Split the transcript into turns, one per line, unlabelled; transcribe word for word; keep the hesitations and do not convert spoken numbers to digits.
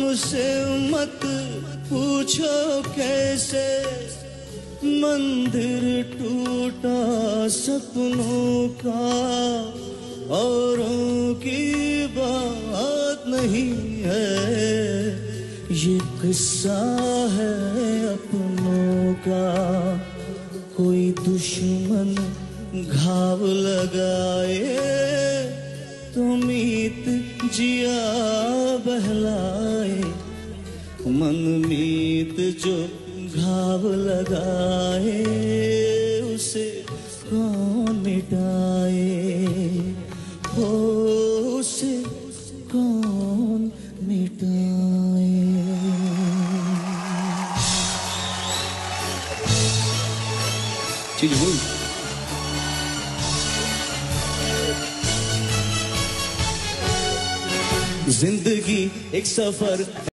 मुझसे मत पूछो कैसे मंदिर टूटा सपनों का, औरों की बात नहीं है, ये किस्सा है अपनों का। कोई दुश्मन घाव लगाए तो मीत जिया बहलाए, मन मीत जो घाव लगाए उसे कौन मिटाए, हो उसे कौन मिटाए। चीज बोल जिंदगी एक सफर